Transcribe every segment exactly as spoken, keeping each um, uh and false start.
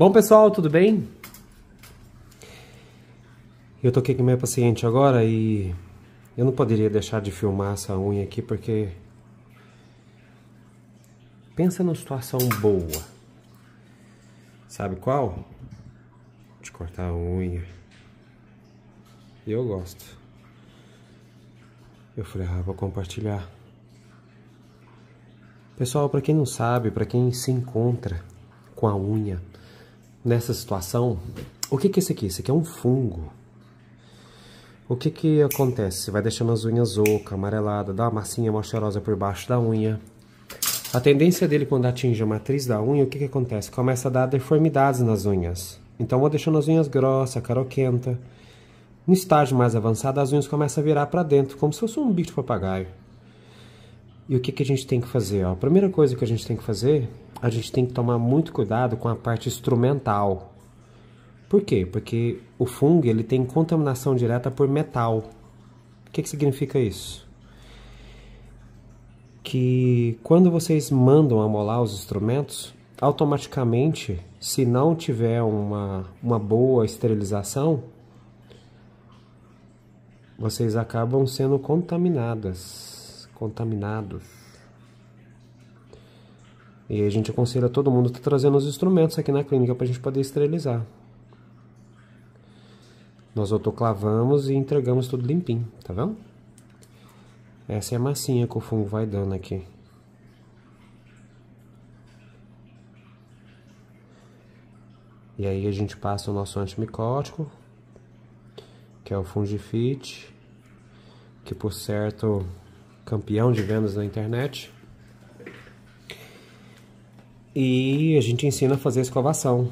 Bom, pessoal, tudo bem? Eu tô aqui com minha paciente agora e eu não poderia deixar de filmar essa unha aqui porque... Pensa numa situação boa. Sabe qual? De cortar a unha. E eu gosto. Eu falei, ah, vou compartilhar. Pessoal, pra quem não sabe, pra quem se encontra com a unha nessa situação, o que que é isso aqui? Isso aqui é um fungo. O que que acontece? Você vai deixando as unhas ocas, amareladas, dá uma massinha mó cheirosa por baixo da unha. A tendência dele quando atinge a matriz da unha, o que que acontece? Começa a dar deformidades nas unhas. Então vou deixando as unhas grossas, caroquenta. No estágio mais avançado, as unhas começam a virar para dentro, como se fosse um bicho de papagaio. E o que que a gente tem que fazer? Ó? A primeira coisa que a gente tem que fazer, a gente tem que tomar muito cuidado com a parte instrumental. Por quê? Porque o fungo ele tem contaminação direta por metal. O que que significa isso? Que quando vocês mandam amolar os instrumentos, automaticamente, se não tiver uma, uma boa esterilização, vocês acabam sendo contaminadas, contaminados. E a gente aconselha todo mundo a estar trazendo os instrumentos aqui na clínica para a gente poder esterilizar. Nós autoclavamos e entregamos tudo limpinho, tá vendo? Essa é a massinha que o fungo vai dando aqui. E aí a gente passa o nosso antimicótico, que é o Fungifit, que por certo, campeão de vendas na internet. E a gente ensina a fazer a escovação.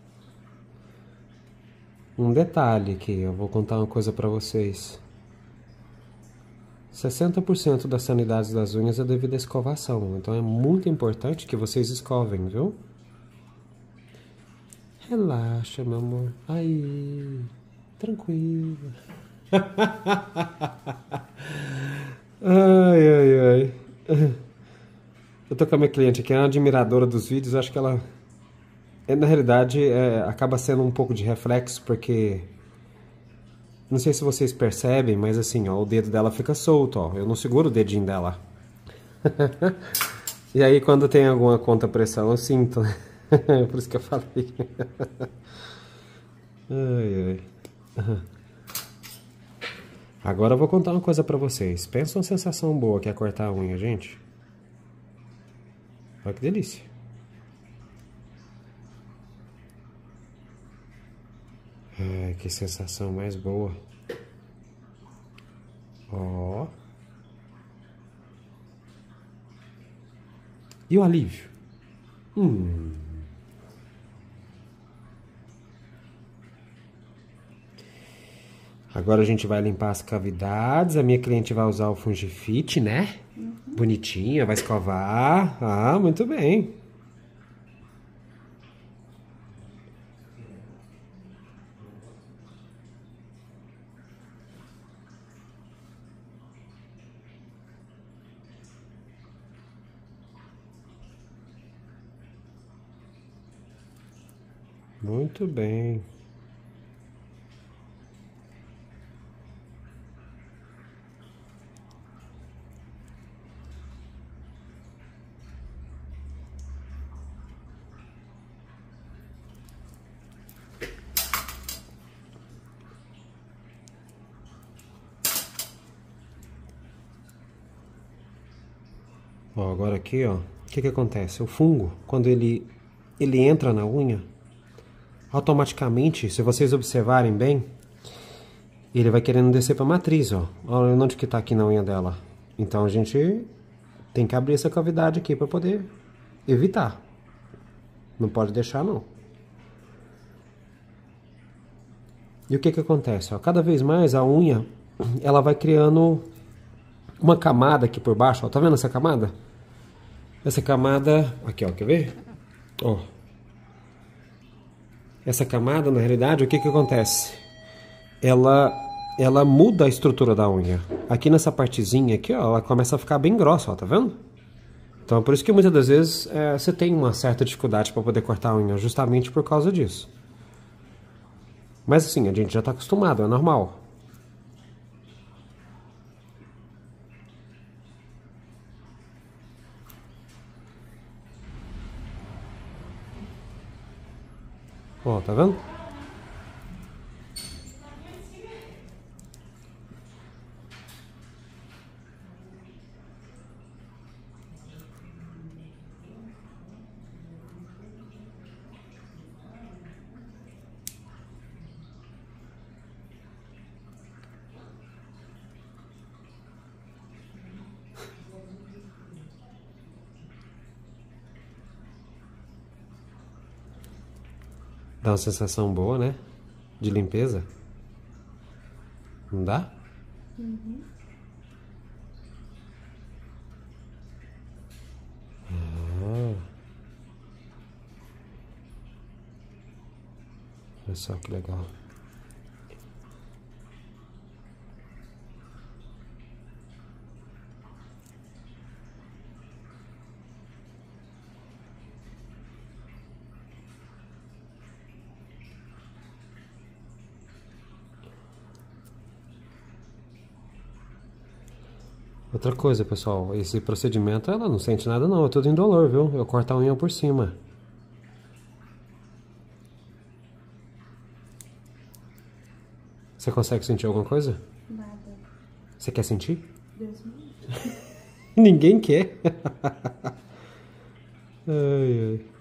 Um detalhe aqui, eu vou contar uma coisa pra vocês. sessenta por cento das sanidades das unhas é devido à escovação. Então é muito importante que vocês escovem, viu? Relaxa, meu amor. Aí, tranquilo. Ai, ai, ai. Eu tô com a minha cliente aqui, é uma admiradora dos vídeos. Acho que ela, na realidade, é, acaba sendo um pouco de reflexo, porque... Não sei se vocês percebem, mas assim, ó, o dedo dela fica solto, ó. Eu não seguro o dedinho dela. E aí, quando tem alguma contrapressão, eu sinto. Por isso que eu falei. Ai, ai. Agora eu vou contar uma coisa pra vocês. Pensa uma sensação boa que é cortar a unha, gente. Olha que delícia. Ai, que sensação mais boa. Ó. E o alívio? Hum. Agora a gente vai limpar as cavidades. A minha cliente vai usar o Fungifit, né? Uhum. Bonitinha, vai escovar. Ah, muito bem. Muito bem. Ó, agora aqui, ó, o que que acontece? O fungo, quando ele, ele entra na unha, automaticamente, se vocês observarem bem, ele vai querendo descer para a matriz, ó. Olha onde que tá aqui na unha dela. Então a gente tem que abrir essa cavidade aqui para poder evitar. Não pode deixar, não. E o que que acontece? Ó, cada vez mais a unha, ela vai criando uma camada aqui por baixo, ó. Tá vendo essa camada? Essa camada, aqui, ó, quer ver? Ó. Essa camada, na realidade, o que que acontece? Ela, ela muda a estrutura da unha. Aqui nessa partezinha aqui, ó, ela começa a ficar bem grossa, ó, tá vendo? Então, por isso que muitas das vezes é, você tem uma certa dificuldade para poder cortar a unha, justamente por causa disso. Mas assim, a gente já está acostumado, é normal. Ó, tá vendo? Dá uma sensação boa, né? De limpeza. Não dá? Uhum. Ah. Olha só que legal. Outra coisa, pessoal, esse procedimento ela não sente nada não, é tudo indolor, viu? Eu corto a unha por cima. Você consegue sentir alguma coisa? Nada. Você quer sentir? Deus me livre. Ninguém quer. Ai, ai.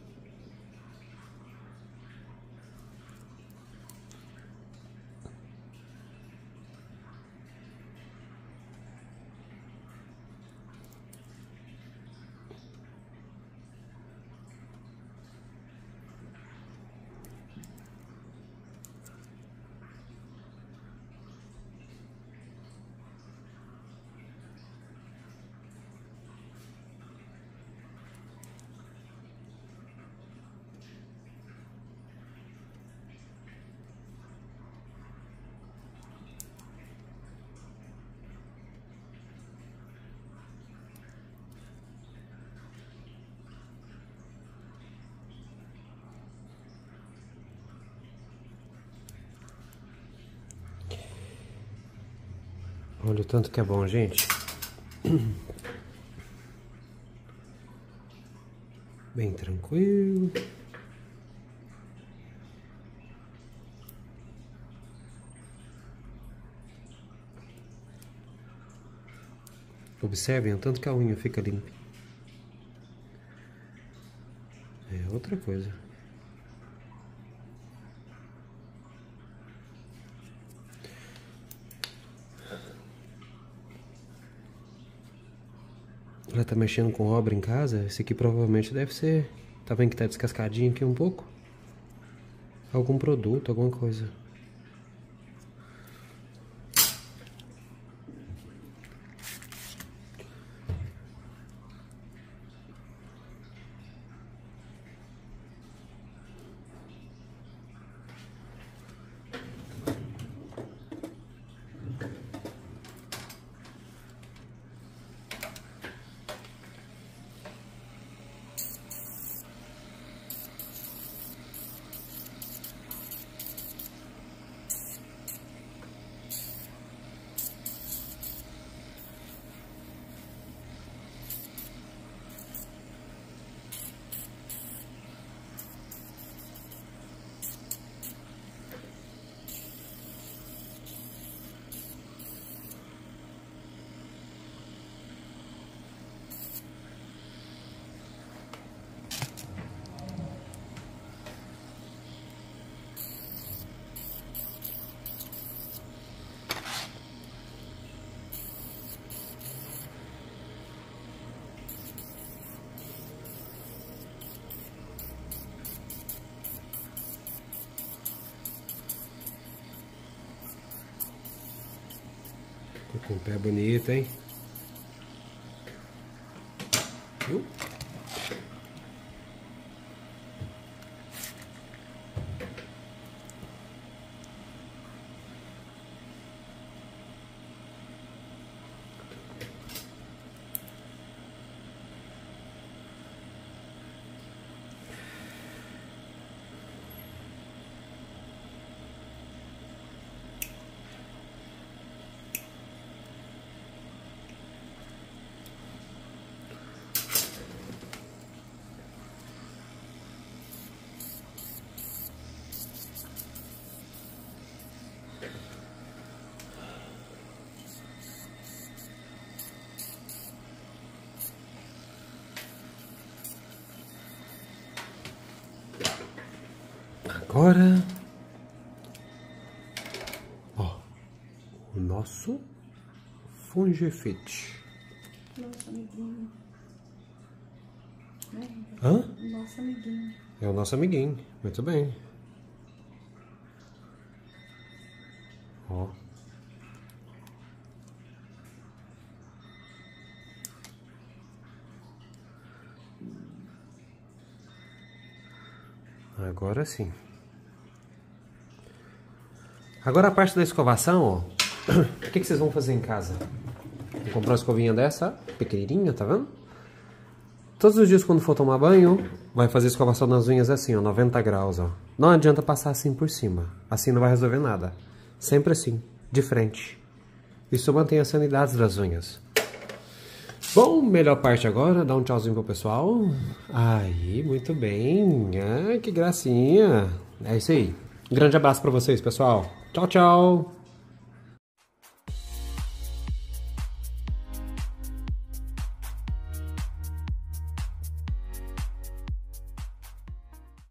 Olha o tanto que é bom, gente. Bem tranquilo. Observem o tanto que a unha fica limpa. É outra coisa. Ela tá mexendo com obra em casa. Esse aqui provavelmente deve ser... Tá vendo que tá descascadinho aqui um pouco? Algum produto, alguma coisa. Tô com o pé bonito, hein? Viu? Agora, ó, o nosso Fungifit. Nosso amiguinho. Né? Hã? Nosso amiguinho. É o nosso amiguinho, muito bem. Ó. Agora sim. Agora a parte da escovação, ó. O que, que vocês vão fazer em casa? Vou comprar uma escovinha dessa, pequenininha, tá vendo? Todos os dias quando for tomar banho, vai fazer escovação nas unhas assim, ó, noventa graus, ó. Não adianta passar assim por cima. Assim não vai resolver nada. Sempre assim, de frente. Isso mantém a sanidade das unhas. Bom, melhor parte agora, dá um tchauzinho pro pessoal. Aí, muito bem. Ah, que gracinha. É isso aí. Um grande abraço pra vocês, pessoal. Tchau, tchau.